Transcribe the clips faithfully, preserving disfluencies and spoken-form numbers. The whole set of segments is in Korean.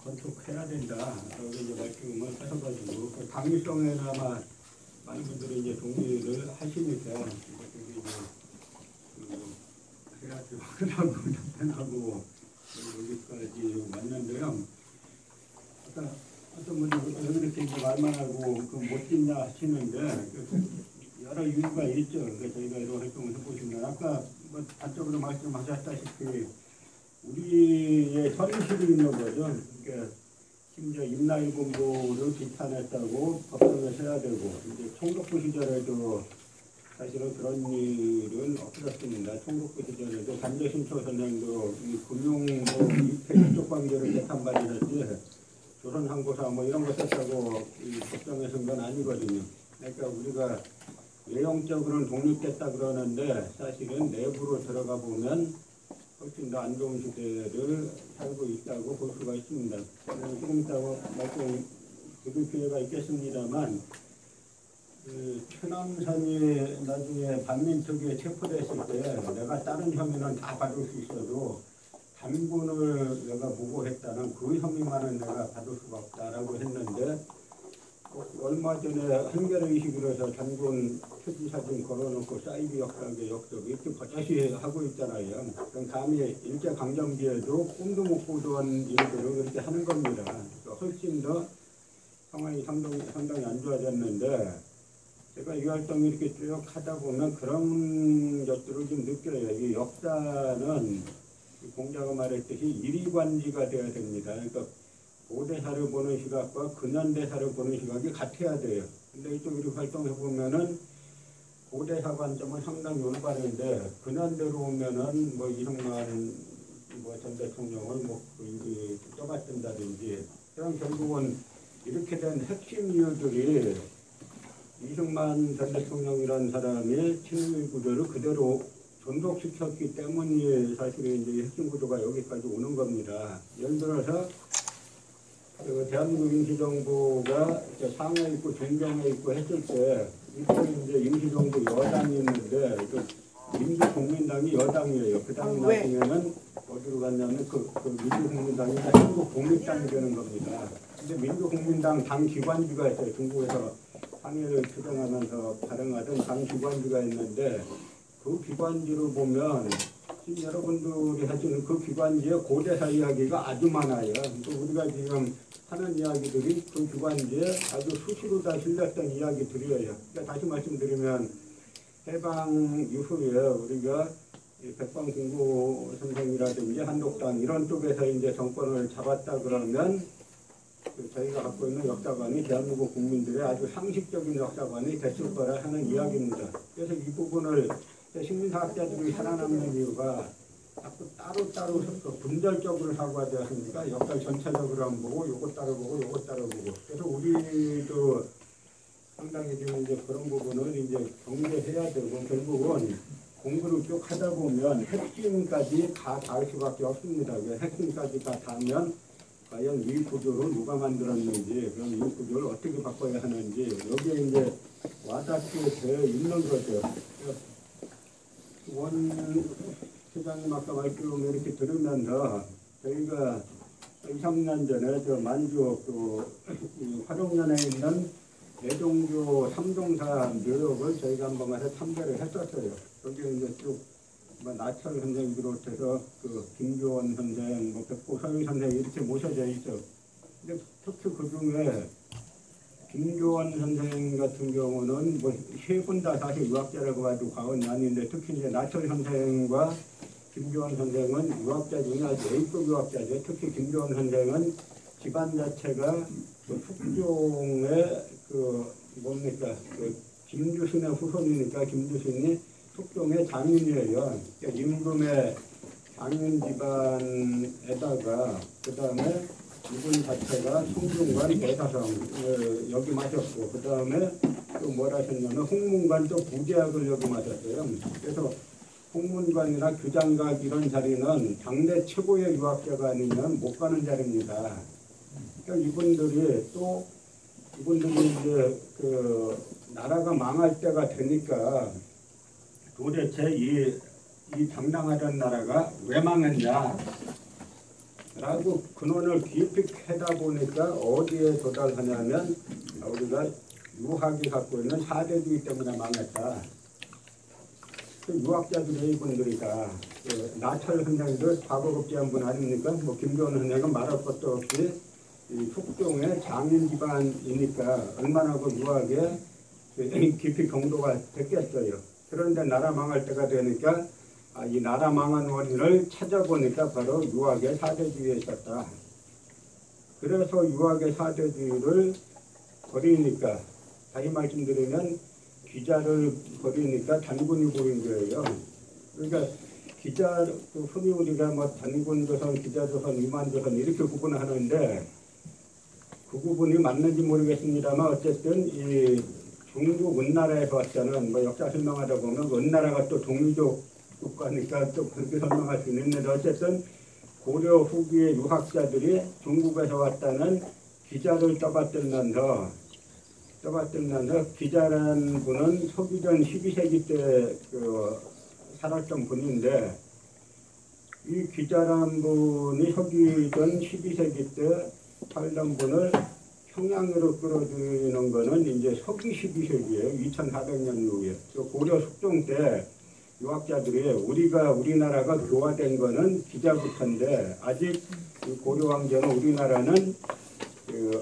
건축해야 된다. 라고 이제 말씀을 하셔가지고, 그 당위성에나마 많은 분들이 이제 동의를 하시니까, 이것들이 이제, 그, 해야죠. 하고, 답변하고, 여기까지 왔는데요. 아까 어떤 분들이 왜 이렇게 이제 말만 하고, 그 못 짓냐 하시는데, 그 여러 이유가 있죠. 그러니까 저희가 이런 활동을 해보시면, 아까 뭐 단적으로 말씀하셨다시피, 우리의 현실이 있는 거죠. 그러니까 심지어 임나이 공부를 비판했다고 법정에 서야 되고, 이제 총독부 시절에도 사실은 그런 일은 없었습니다. 총독부 시절에도 간제신초 선생도 이 금융 뭐 이태 이쪽 관계를 재판받으셨지, 조선항고사 뭐 이런 거 썼다고 이 법정에 선 건 아니거든요. 그러니까 우리가 외형적으로는 독립됐다 그러는데 사실은 내부로 들어가 보면 훨씬 더 안 좋은 시대를 살고 있다고 볼 수가 있습니다. 조금 이따 말씀 드릴 기회가 있겠습니다만, 그 최남선이 나중에 반민특위에 체포됐을 때 내가 다른 혐의는 다 받을 수 있어도 단군을 내가 보고했다는 그 혐의만은 내가 받을 수가 없다라고 했는데, 얼마 전에 한겨레의식으로 해서 단군 표지사진 걸어놓고 사이비 역사계 역적 이렇게 버젓이 하고 있잖아요. 그럼 감히 일제강점기에도 꿈도 못 꾸던 일들을 그렇게 하는 겁니다. 그러니까 훨씬 더 상황이 상당히, 상당히 안 좋아졌는데, 제가 이 활동 이렇게 쭉 하다 보면 그런 것들을 좀 느껴요. 이 역사는 공자가 말했듯이 이리관지가 돼야 됩니다. 그러니까 고대사를 보는 시각과 근현대사를 보는 시각이 같아야 돼요. 근데 이쪽 이렇게 활동해 보면은 고대사 관점은 상당히 올바른데 근현대로 오면은 뭐 이승만 뭐 전 대통령을 뭐 떠받든다든지, 그럼 결국은 이렇게 된 핵심 이유들이 이승만 전 대통령이라는 사람이 친일 구조를 그대로 존속시켰기 때문이 사실은 이제 핵심 구조가 여기까지 오는 겁니다. 예를 들어서 그 대한민국 임시정부가 상하에 있고 중경에 있고 했을 때, 이쪽에 이제 임시정부 여당이 있는데, 그 민주국민당이 여당이에요. 그 다음에 나중에는 어디로 갔냐면 그, 그 민주국민당이 한국독립당이 되는 겁니다. 근데 민주국민당 당 기관지가 있어요. 중국에서 항해를 추정하면서 발행하던 당 기관지가 있는데, 그 기관지로 보면 지금 여러분들이 하시는 그 기관지의 고대사 이야기가 아주 많아요. 또 우리가 지금 하는 이야기들이 그 기관지에 아주 수시로 다 실렸던 이야기들이에요. 그러니까 다시 말씀드리면 해방 이후에 우리가 백방신구 선생이라든지 한독당 이런 쪽에서 이제 정권을 잡았다 그러면 저희가 갖고 있는 역사관이 대한민국 국민들의 아주 상식적인 역사관이 됐을 거라 하는 이야기입니다. 그래서 이 부분을 식민사학자들이 살아남는 이유가 자꾸 따로따로 분절적으로 사고가 되었으니까 역사 전체적으로 안 보고 요것 따로 보고 요것 따로 보고, 그래서 우리도 상당히 지금 이제 그런 부분을 이제 경계해야 되고, 결국은 공부를 쭉 하다 보면 핵심까지 다 닿을 수밖에 없습니다. 핵심까지 다 닿으면 과연 이 구조를 누가 만들었는지, 그럼 이 구조를 어떻게 바꿔야 하는지 여기에 이제 와닿게 되어 있는 거죠. 원 회장님 아까 말씀 이렇게 들으면서 저희가 이, 삼 년 전에 저 만주 그 화룡면에 있는 대종교 삼동사 묘역을 저희가 한번 가서 참배를 했었어요. 거기에 이제 쭉 나철 선생 비롯해서 그 김교원 선생, 뭐 백보 서희 선생 이렇게 모셔져 있죠. 근데 특히 그 중에 김교원 선생 같은 경우는 뭐 세 분 다 사실 유학자라고 봐도 과언이 아닌데, 특히 이제 나철 선생과 김교원 선생은 유학자 중에 아주 A급 유학자죠. 특히 김교원 선생은 집안 자체가 그 숙종의 그 뭡니까 그 김주신의 후손이니까 김주신이 숙종의 장인이에요. 그러니까 임금의 장인 집안에다가 그 다음에 이분 자체가 송중관 대사성을 역임하셨고, 그 다음에 또 뭘 하셨냐면 홍문관 또 부제학을 역임하셨어요. 그래서 홍문관이나 규장각 이런 자리는 당대 최고의 유학자가 아니면 못 가는 자리입니다. 그러니까 이분들이 또 이분들이 이제 그 나라가 망할 때가 되니까 도대체 이, 이 당당하던 나라가 왜 망했냐 라고 근원을 깊이 캐다 보니까 어디에 도달하냐면 우리가 유학이 갖고 있는 사대주의 때문에 망했다. 그 유학자들의 이분들이다. 그 나철 선생도 과거급제한 분 아닙니까? 뭐 김교훈 선생은 말할 것도 없이 이 숙종의 장인 집안이니까 얼마나 그 유학에 깊이 경도가 됐겠어요. 그런데 나라 망할 때가 되니까 아, 이 나라 망한 원인을 찾아보니까 바로 유학의 사대주의에 있었다. 그래서 유학의 사대주의를 버리니까 다시 말씀드리면 기자를 버리니까 단군이 보인 거예요. 그러니까 기자, 흔히 우리가 뭐 단군조선, 기자조선, 위만조선 이렇게 구분하는데 그 구분이 맞는지 모르겠습니다만 어쨌든 이 중국 은나라에서 왔다는 뭐 역사 설명하다 보면 은나라가 또 동이족 국가니까 또 그렇게 설명할 수 있는데 어쨌든 고려 후기의 유학자들이 중국에서 왔다는 기자를 떠받들면서 떠받들면서 기자라는 분은 서기전 십이 세기 때 그 살았던 분인데 이 기자라는 분이 서기전 십이 세기 때 살던 분을 평양으로 끌어들이는 거는 이제 서기 십이 세기예요. 이천사백 년 후에. 고려 숙종 때 유학자들이 우리가 우리나라가 교화된 거는 기자부터인데 아직 고려 왕조는 우리나라는 그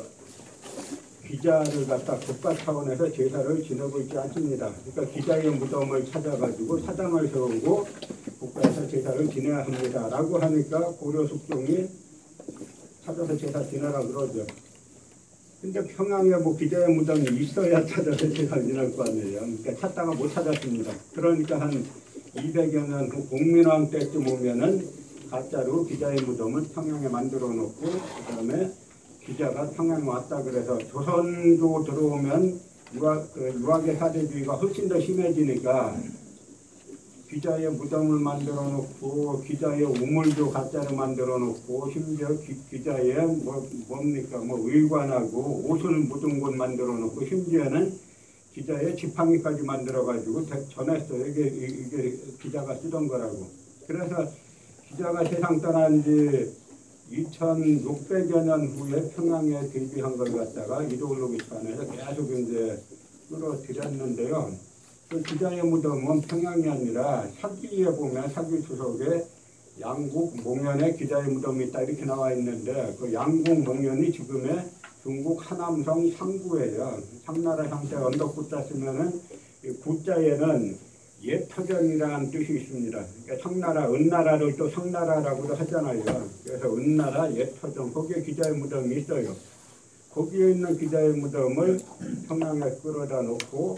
기자를 갖다 국가 차원에서 제사를 지내고 있지 않습니다. 그러니까 기자의 무덤을 찾아가지고 사당을 세우고 국가에서 제사를 지내야 합니다. 라고 하니까 고려 숙종이 찾아서 제사 지내라 그러죠. 근데 평양에 뭐 기자의 무덤이 있어야 찾아서 제사를 지낼 거 아니에요. 그러니까 찾다가 못 찾았습니다. 그러니까 한 이백여 년 후 공민왕 때쯤 오면은 가짜로 기자의 무덤을 평양에 만들어 놓고 그 다음에 기자가 평양에 왔다 그래서 조선도 들어오면 유학, 그 유학의 사대주의가 훨씬 더 심해지니까 기자의 무덤을 만들어 놓고 기자의 우물도 가짜로 만들어 놓고 심지어 기, 기자의 뭐, 뭡니까 뭐 의관하고 옷을 묻은 곳 만들어 놓고 심지어는 기자의 지팡이까지 만들어 가지고 전했어요. 이게, 이게 기자가 쓰던 거라고. 그래서 기자가 세상 떠난 지 이천육백여 년 후에 평양에 데뷔한 걸 갖다가 이데올로기판에서 계속 이제 끌어들였는데요. 그 기자의 무덤은 평양이 아니라 사기에 보면 사기 주석에 양국 목련에 기자의 무덤이 있다 이렇게 나와 있는데 그 양국 목련이 지금의 중국 하남성 상구예요. 상나라 상태 언덕구자 쓰면은 구자에는 예터전이라는 뜻이 있습니다. 그러니까 상나라, 은나라를 또 상나라라고도 하잖아요. 그래서 은나라 예터전 거기에 기자의 무덤이 있어요. 거기에 있는 기자의 무덤을 평양에 끌어다 놓고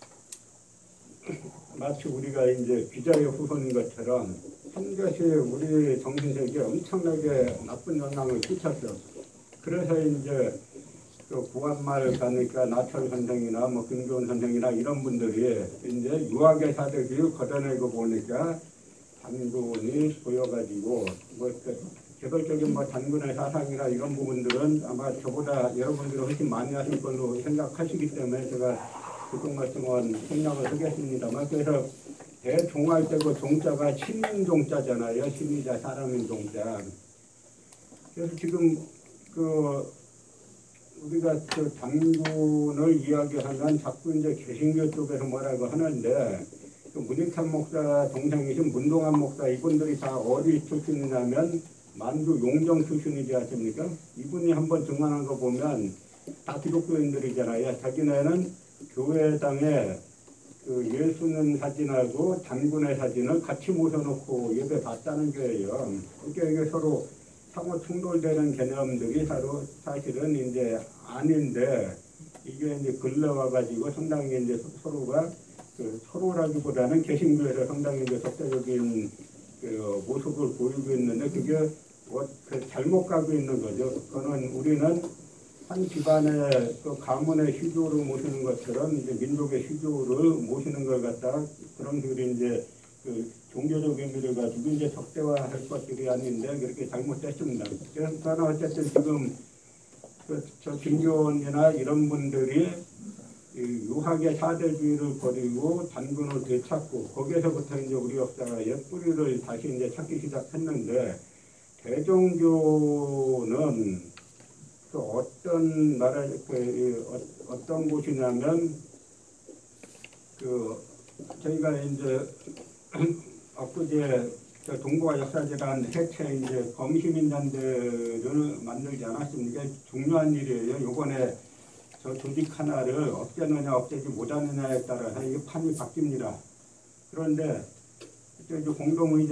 마치 우리가 이제 기자의 후손인 것처럼 한 것이 우리 정신세계에 엄청나게 나쁜 영향을 끼쳤죠. 그래서 이제 그 구한말 가니까 나철 선생이나 뭐 김교훈 선생이나 이런 분들이 이제 유학의 사대주의 걷어내고 보니까 단군이 보여가지고 뭐 개별적인 뭐 단군의 사상이나 이런 부분들은 아마 저보다 여러분들이 훨씬 많이 하실 걸로 생각하시기 때문에 제가 그쪽 말씀은 생략을 하겠습니다만 그래서 대종할 때그 종자가 시민 종자잖아요. 시민자 사람인 종자. 그래서 지금 그 우리가 그 단군을 이야기하면 자꾸 이제 개신교 쪽에서 뭐라고 하는데 그 문익환 목사 동생이신 문동환 목사 이분들이 다 어디 출신이냐면 만주 용정 출신이지 않습니까? 이분이 한번 증언한 거 보면 다 기독교인들이잖아요. 자기네는 교회당에 그 예수는 사진하고 단군의 사진을 같이 모셔놓고 예배 봤다는 거예요. 그러니까 이게 서로 상호 충돌되는 개념들이 서로 사실은 이제 아닌데 이게 이제 걸러와가지고 상당히 이제 서로가 그 서로라기보다는 개신교에서 상당히 이제 적대적인 그 모습을 보이고 있는데 그게 뭐 그 잘못 가고 있는 거죠. 그거는 우리는 한 집안의 그 가문의 시조를 모시는 것처럼 이제 민족의 시조를 모시는 걸 갖다가 그런 식으로 이제 그 종교적 의미를 가지고 이제 적대화할 것들이 아닌데 그렇게 잘못됐습니다. 그래서 어쨌든 지금 그 저 김교훈이나 이런 분들이 유학의 사대주의를 버리고 단군을 되찾고 거기에서부터 이제 우리 역사가 옛뿌리를 다시 이제 찾기 시작했는데 대종교는 그 어떤 나라 그 어, 어떤 곳이냐면 그 저희가 이제 엊그제 동북아 역사재단 해체 이제 범시민단대를 만들지 않았습니까? 중요한 일이에요. 이번에 저 조직 하나를 없애느냐 없애지 못하느냐에 따라서 이게 판이 바뀝니다. 그런데 그때 이제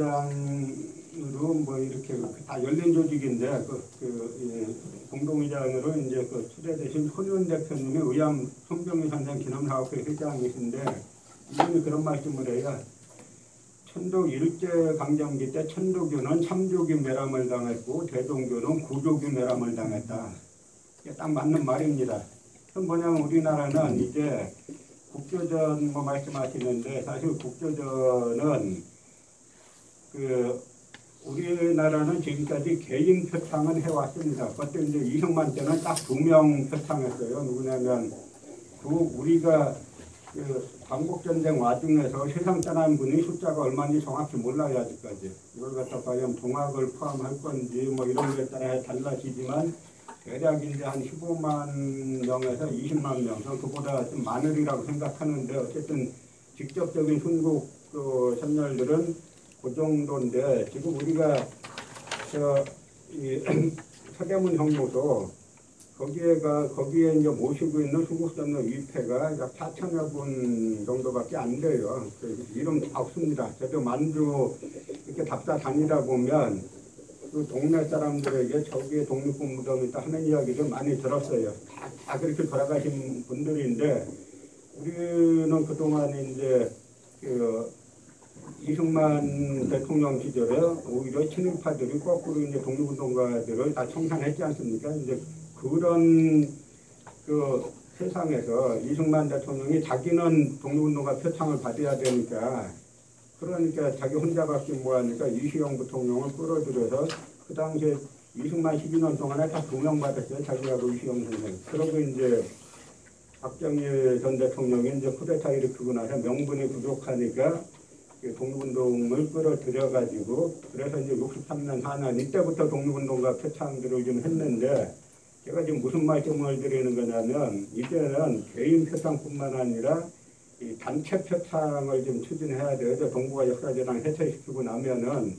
공동의장으로 뭐 이렇게 다 열린 조직인데 그, 그 예, 공동의장으로 이제 그 초대되신 손윤 대표님이 의암 송병희 선생 기념사업회 회장이신데 이분이 그런 말씀을 해요. 천도 일제강점기 때 천도교는 참조기 매람을 당했고 대종교는 구조기 매람을 당했다. 이게 딱 맞는 말입니다. 그럼 뭐냐면 우리나라는 이제 국교전 뭐 말씀하시는데 사실 국교전은 그 우리나라는 지금까지 개인 표창은 해왔습니다. 그때 이제 이승만 때는 딱 두 명 표창했어요. 누구냐면 그 우리가 그 광복전쟁 와중에서 세상 떠난 분이 숫자가 얼마인지 정확히 몰라요 아직까지. 이걸 갖다 과연 동학을 포함할 건지 뭐 이런 거에 따라 달라지지만 대략 이제 한 십오만 명에서 이십만 명, 그보다 좀 많으리라고 생각하는데 어쨌든 직접적인 순국 그 선열들은 그 정도인데 지금 우리가 저 이 서대문 형무소 거기에가 거기에 이제 모시고 있는 순국선열 위패가 약 사천여 분 정도밖에 안 돼요. 그 이름 다 없습니다. 저도 만주 이렇게 답사 다니다 보면 그 동네 사람들에게 저기에 독립군 무덤이 있다 하는 이야기를 많이 들었어요. 다, 다 그렇게 돌아가신 분들인데 우리는 그동안 이제 그 이승만 대통령 시절에 오히려 친일파들이 거꾸로 이제 독립운동가들을 다 청산했지 않습니까? 이제 그런 그 세상에서 이승만 대통령이 자기는 독립운동가 표창을 받아야 되니까 그러니까 자기 혼자밖에 뭐하니까 이시영 부통령을 끌어들여서 그 당시에 이승만 십이 년 동안에 다 두 명 받았어요. 자기하고 이시영 선생. 그러고 이제 박정희 전 대통령이 이제 쿠데타 일으키고 나서 명분이 부족하니까 독립운동을 끌어들여가지고 그래서 이제 육십삼 년 하년 이때부터 독립운동가 표창들을 좀 했는데 제가 지금 무슨 말씀을 드리는 거냐면 이제는 개인 표창뿐만 아니라 이 단체 표창을 좀 추진해야 돼요. 동북아 역사재단 해체시키고 나면은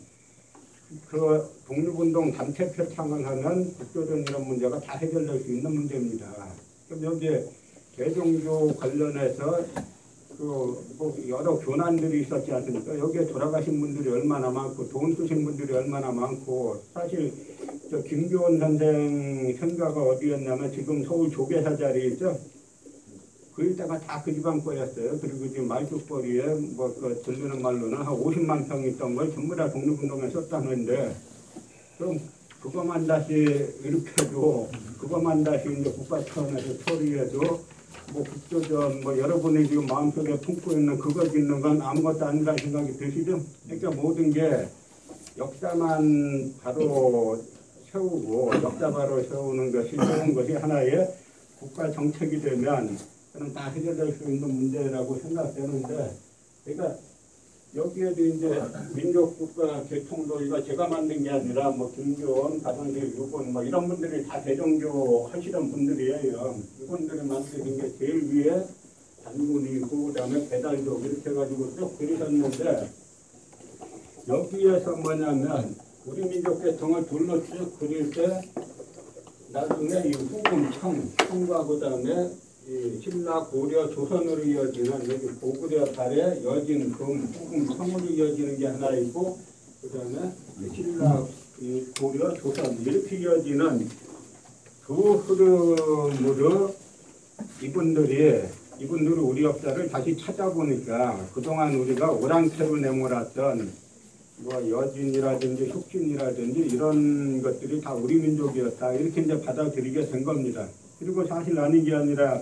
그 독립운동 단체 표창을 하면 국교전 이런 문제가 다 해결될 수 있는 문제입니다. 그럼 여기에 대종교 관련해서 그 뭐 여러 교난들이 있었지 않습니까? 여기에 돌아가신 분들이 얼마나 많고 돈 쓰신 분들이 얼마나 많고 사실 저 김교원 선생 생가가 어디였냐면 지금 서울 조계사 자리에 있죠. 그 일대가 다 그 집안 거였어요. 그리고 지금 말죽거리에 뭐 그 들리는 말로는 한 오십만 평 있던 걸 전부 다 독립운동에 썼다는데 그럼 그것만 다시 이렇게 해도 그것만 다시 이제 국가 차원에서 처리해도 뭐 국교전 뭐 여러분이 지금 마음속에 품고 있는 그거 짓는 건 아무것도 아니라 생각이 드시죠? 그러니까 모든 게 역사만 바로 세우고 역사 바로 세우는 것이 좋은 것이 하나의 국가 정책이 되면 저는 다 해결될 수 있는 문제라고 생각되는데 그러니까 여기에도 이제 민족국가 개통도의가 제가 만든 게 아니라 뭐 김교원, 가상실 유본 뭐 이런 분들이 다 대종교 하시던 분들이에요. 이분들이 만드신 게 제일 위에 단군이고 그다음에 배달족 이렇게 해가지고 쭉 그리셨는데 여기에서 뭐냐면 우리 민족 계통을 둘러 쭉 그릴 때 나중에 이 후금 청, 청과 그다음에 이 신라, 고려, 조선으로 이어지는 여기 고구려 달에 여진, 금, 후금, 청으로 이어지는 게 하나 있고 그 다음에 신라, 이 고려, 조선 이렇게 이어지는 그 흐름으로 이분들이 이분들이 우리 역사를 다시 찾아보니까 그동안 우리가 오랑캐로 내몰았던 뭐 여진이라든지 혁진이라든지 이런 것들이 다 우리 민족이었다 이렇게 이제 받아들이게 된 겁니다. 그리고 사실 아닌 게 아니라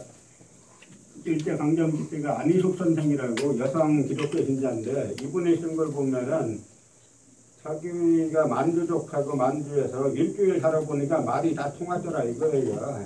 일제강점기 때가 안희숙 선생이라고 여성 기독교 신자인데 이분이 쓴 걸 보면은 자기가 만주족하고 만주에서 일주일 살아보니까 말이 다 통하더라 이거예요.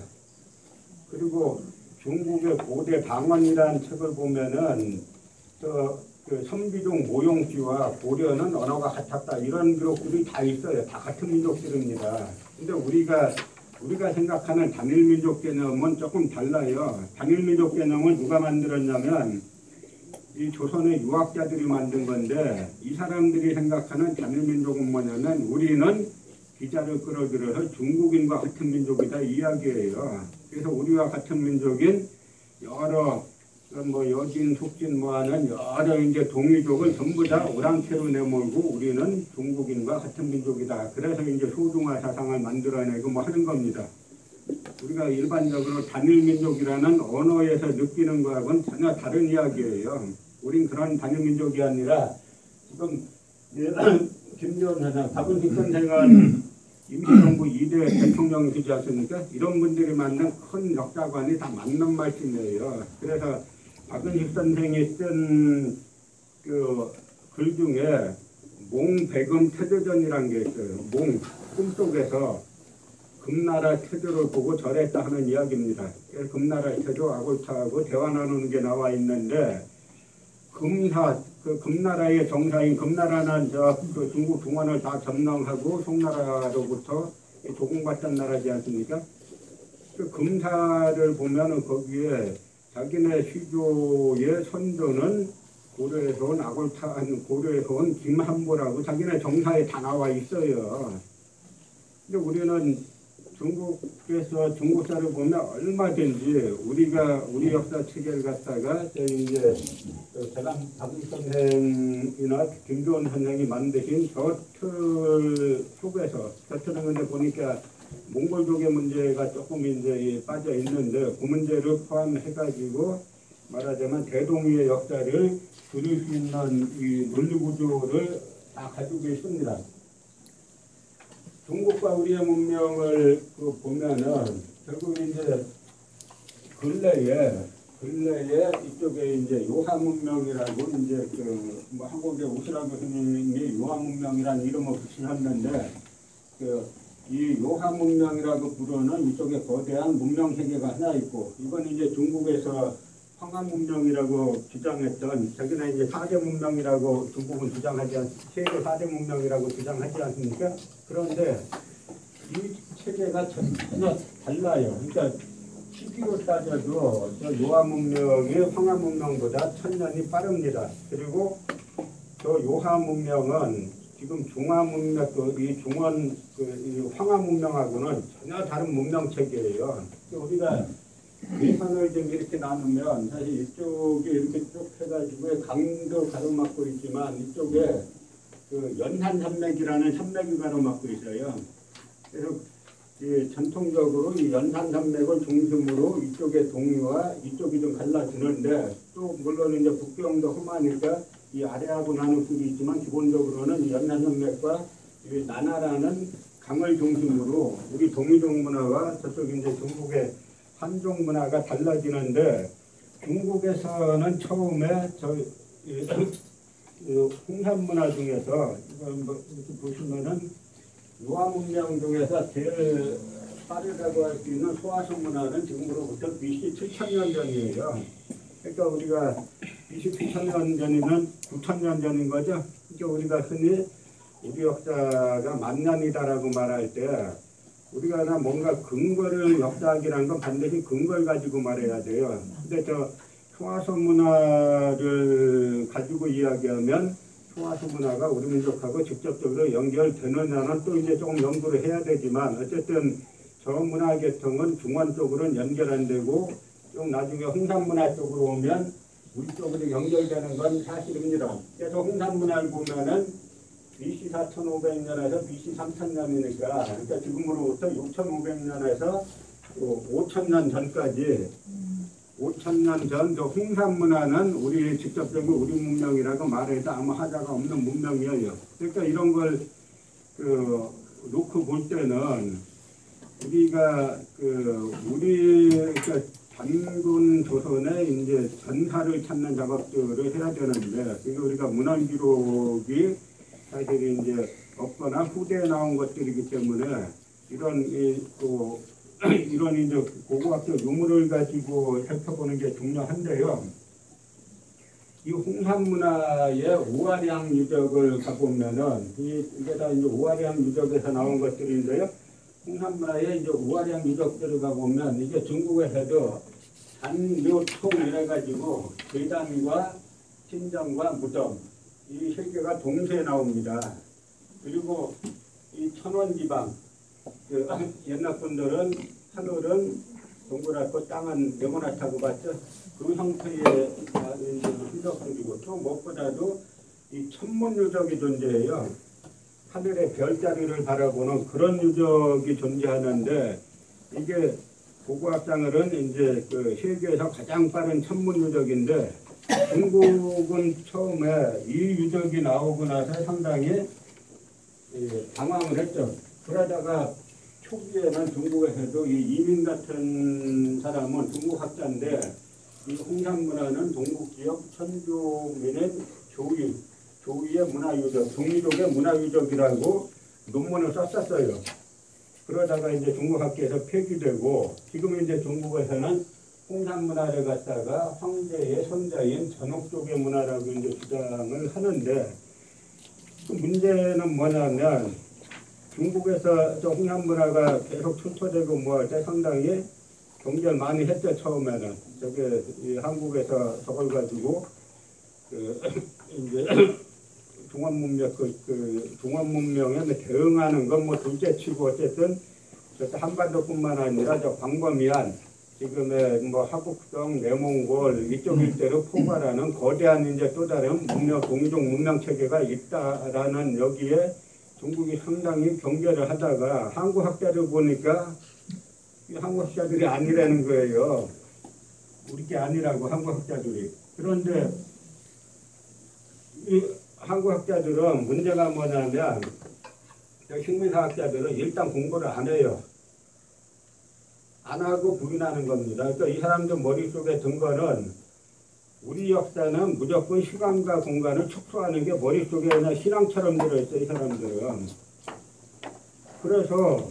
그리고 중국의 고대 방언이라는 책을 보면은 저 그 선비종 모용쥐와 고려는 언어가 같았다 이런 기록들이 다 있어요. 다 같은 민족들입니다. 근데 우리가 우리가 생각하는 단일민족 개념은 조금 달라요. 단일민족 개념은 누가 만들었냐면 이 조선의 유학자들이 만든 건데 이 사람들이 생각하는 단일민족은 뭐냐면 우리는 기자를 끌어들여서 중국인과 같은 민족이다 이야기예요. 그래서 우리와 같은 민족인 여러 뭐 여진, 숙진 뭐하는 여러 이제 동이족을 전부 다 오랑캐로 내몰고 우리는 중국인과 같은 민족이다. 그래서 이제 소중화 사상을 만들어내고 뭐 하는 겁니다. 우리가 일반적으로 단일민족이라는 언어에서 느끼는 거하고는 전혀 다른 이야기예요. 우린 그런 단일민족이 아니라 지금 김지원 선생, 박은식 선생은 임시정부 이 대 대통령이시지 않습니까? 이런 분들이 만든 큰 역사관이 다 맞는 말씀이에요. 그래서 박은식 선생이 쓴 그 글 중에 몽백음 태조전이라는 게 있어요. 몽, 꿈속에서 금나라 태조를 보고 절했다 하는 이야기입니다. 그래서 금나라 태조 아골타하고 대화 나누는 게 나와 있는데 금사, 그 금나라의 정사인 금나라는 저그 중국 동원을 다 점령하고 송나라로부터 도공받던 나라지 않습니까? 그 금사를 보면은 거기에 자기네 시조의 선조는 고려에서 온 아골타, 고려에서 온 김한보라고 자기네 정사에 다 나와 있어요. 근데 우리는 중국에서 중국사를 보면 얼마든지 우리가 우리 역사 체계를 갖다가 이제 제가 박은식 선생이나 김도원 선생이 만드신 저 틀 속에서 저 틀은 근데 보니까 몽골족의 문제가 조금 이제 빠져 있는데 그 문제를 포함해가지고 말하자면 대동의 역사를 그릴 수 있는 이 논리 구조를 다 가지고 있습니다. 중국과 우리의 문명을 그 보면은 결국 이제 근래에 근래에 이쪽에 이제 요하 문명이라고 이제 그 뭐 한국의 오시라 교수님이 요하 문명이라는 이름을 붙이셨는데 그 이 요하 문명이라고 부르는 이쪽에 거대한 문명 세계가 하나 있고 이건 이제 중국에서 황한 문명이라고 주장했던 자기는 이제 사 대 문명이라고 중국은 주장하지 않 세계 사 대 문명이라고 주장하지 않습니까? 그런데 이 체계가 전혀 달라요. 그러니까 시기로 따져도 저 요하 문명이 황하 문명보다 천년이 빠릅니다. 그리고 저 요하 문명은 지금 중화 문명, 그 이 중원, 그 이 황하 문명하고는 전혀 다른 문명 체계예요. 우리가 예산을 좀 이렇게 나누면 사실 이쪽에 이렇게 쭉 해가지고 강도 가로막고 있지만 이쪽에 그 연산산맥이라는 산맥이 가로막고 있어요. 그래서 이 전통적으로 이 연산산맥을 중심으로 이쪽의 동이와 이쪽이 좀 갈라지는데 또 물론 이제 북경도 험하니까 이 아래하고 나눌 수도 있지만 기본적으로는 이 연산산맥과 이 나나라는 강을 중심으로 우리 동이족 문화와 저쪽 이제 중국의 한족 문화가 달라지는데 중국에서는 처음에 저 이, 이 홍산 문화 중에서 이거 뭐 이렇게 보시면은 요하 문명 중에서 제일 빠르다고 할 수 있는 소화성 문화는 지금으로부터 비씨 칠천 년 전이에요. 그러니까 우리가 비씨 칠천 년 전이면 구천 년 전인 거죠. 그러니까 우리가 흔히 우리 역사가 만년이다라고 말할 때 우리가 나 뭔가 근거를 역사학이라는 건 반드시 근거를 가지고 말해야 돼요. 근데 저 소화소 문화를 가지고 이야기하면 소화소 문화가 우리 민족하고 직접적으로 연결되느냐는 또 이제 조금 연구를 해야 되지만 어쨌든 저 문화 계통은 중원 쪽으로는 연결 안 되고 좀 나중에 홍산 문화 쪽으로 오면 우리 쪽으로 연결되는 건 사실입니다. 그래서 홍산 문화를 보면은 비씨 사천오백 년에서 비씨 삼천 년이니까 그러니까 지금으로부터 육천오백 년에서 오천 년 전까지 오천 년 전 저 홍산 문화는 우리 직접적으로 우리 문명이라고 말해도 아무 하자가 없는 문명이에요. 그러니까 이런 걸 그 놓고 볼 때는 우리가 그 우리 그 단군 조선의 이제 전사를 찾는 작업들을 해야 되는데 그러니까 우리가 문헌 기록이 사실 이제 없거나 후대에 나온 것들이기 때문에 이런 이 또 이런 이제 고고학적 유물을 가지고 살펴보는 게 중요한데요. 이 이 홍산 문화의 우아량 유적을 가보면은 이, 이게 다 이제 우아량 유적에서 나온 것들인데요. 홍산 문화의 이제 우아량 유적들을 가보면 이게 중국에서도 단묘총 이래가지고 계단과 신전과 무덤 이 세 개가 동시에 나옵니다. 그리고 이 천원지방 그 옛날 분들은 하늘은 동그랗고 땅은 네모나다고 봤죠. 그 형태의 유적들이고 또 무엇보다도 이 천문 유적이 존재해요. 하늘의 별자리를 바라보는 그런 유적이 존재하는데 이게 고고학장을은 이제 그 세계에서 가장 빠른 천문 유적인데 중국은 처음에 이 유적이 나오고 나서 상당히 예, 당황을 했죠. 그러다가 초기에는 중국에서도 이 이민 같은 사람은 중국 학자인데 이 홍산 문화는 동북 지역 천주민의 조유, 조유의 문화유적, 중미족의 문화유적이라고 논문을 썼었어요. 그러다가 이제 중국 학계에서 폐기되고 지금 이제 중국에서는 홍산 문화를 갖다가 황제의 손자인 전옥족의 문화라고 이제 주장을 하는데 그 문제는 뭐냐면 중국에서 저 홍산 문화가 계속 출토되고 뭐 할 때 상당히 경쟁을 많이 했죠. 처음에는 저게 이 한국에서 저걸 가지고 그 이제 중화문명 그, 그 중화문명에 대응하는 건 뭐 둘째치고 어쨌든 한반도뿐만 아니라 저 광범위한 지금의 뭐 하북성, 내몽골 이쪽 일대로 포괄하는 거대한 이제 또 다른 문명 동이종 문명 체계가 있다라는 여기에 중국이 상당히 경계를 하다가 한국 학자들 보니까 한국 학자들이 아니라는 거예요. 우리 게 아니라고 한국 학자들이. 그런데 이 한국 학자들은 문제가 뭐냐면 식민사학자들은 일단 공부를 안 해요. 안 하고 부인하는 겁니다. 그러니까 이 사람들 머릿속에 든 거는 우리 역사는 무조건 시간과 공간을 축소하는 게 머릿속에 그냥 신앙처럼 들어있어요. 이 사람들은. 그래서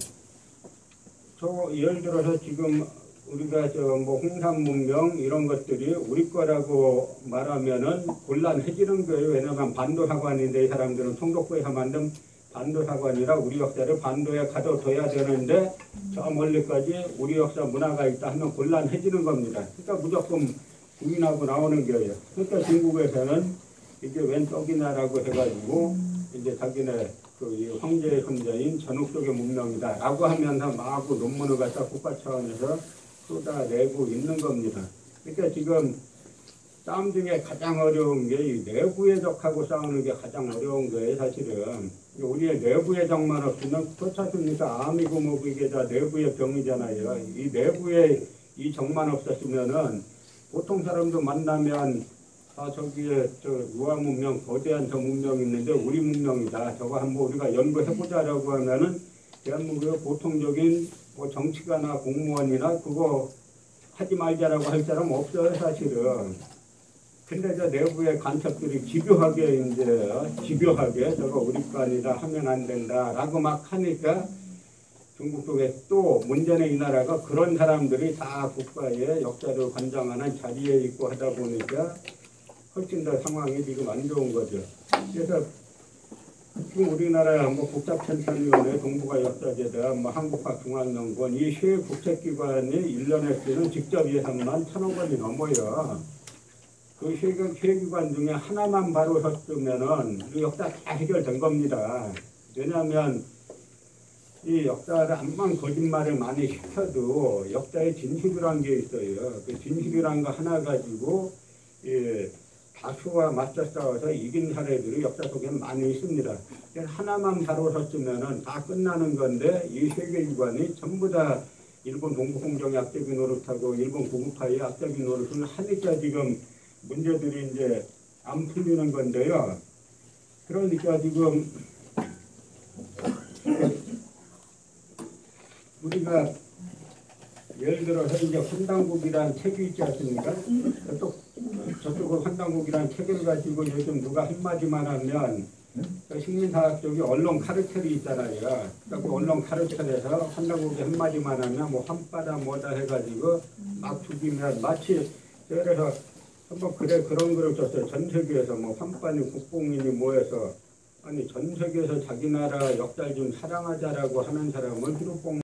저 예를 들어서 지금 우리가 저 뭐 홍산 문명 이런 것들이 우리 거라고 말하면은 곤란해지는 거예요. 왜냐하면 반도사관인데 이 사람들은 통독부에서 만든 반도사관이라 우리 역사를 반도에 가둬둬야 되는데 저 멀리까지 우리 역사 문화가 있다 하면 곤란해지는 겁니다. 그러니까 무조건 부인하고 나오는 거예요. 그러니까 중국에서는 이게 웬 떡이냐라고 해가지고 이제 자기네 그 황제의 손자인 전옥족의 문명이다라고 하면서 마구 논문을 갖다 국가 차원에서 쏟아내고 있는 겁니다. 그러니까 지금 싸움 중에 가장 어려운 게 이 내부애적하고 싸우는 게 가장 어려운 거예요. 사실은 우리의 내부애적만 없으면 그렇습니까? 암이고 뭐고 이게 다 내부의 병이잖아요. 이 내부에 이 정만 없었으면은 보통 사람도 만나면 아 저기에 저 유아 문명 거대한 저 문명이 있는데 우리 문명이다. 저거 한번 우리가 연구해보자라고 하면은 대한민국의 보통적인 뭐 정치가나 공무원이나 그거 하지 말자라고 할 사람 없어요. 사실은. 근데 저 내부의 간첩들이 집요하게 이제 집요하게 저거 우리 거 아니라 하면 안 된다라고 막 하니까 중국 쪽에 또 문제는 이 나라가 그런 사람들이 다 국가의 역사를 관장하는 자리에 있고 하다 보니까 훨씬 더 상황이 지금 안 좋은 거죠. 그래서 지금 우리나라 뭐 국가편찬위원회, 동북아 역사재단, 뭐 한국학중앙연구원 이 세 국책기관이 일 년에 쓰는 직접 예산만 천억 원이 넘어요. 그 세 기관 중에 하나만 바로 섰으면은 이 역사 다 해결된 겁니다. 왜냐하면 이 역사를 암만 거짓말을 많이 시켜도 역사에 진실이라는 게 있어요. 그 진실이라는 거 하나 가지고 예, 다수와 맞서 싸워서 이긴 사례들이 역사 속에 많이 있습니다. 하나만 바로 섰으면은 다 끝나는 건데 이 세 개 기관이 전부 다 일본 동북공정의 악적인 노릇하고 일본 구구파의 악적인 노릇을 하니까 지금 문제들이 이제 안 풀리는 건데요. 그러니까 지금 우리가 예를 들어서 이제 환단국이라는 책이 있지 않습니까? 저쪽, 저쪽은 환단국이라는 책을 가지고 요즘 누가 한마디만 하면 식민사학 쪽이 언론 카르텔이 있잖아요. 그 언론 카르텔에서 환단국이 한마디만 하면 뭐 환바다 뭐다 해가지고 막 죽이면 마치 그래서 한번 그래 그런 글을 썼어요. 전 세계에서 뭐 환빠니 국뽕인이 모여서 아니 전 세계에서 자기 나라 역사를 좀 사랑하자라고 하는 사람은 어디로 뽕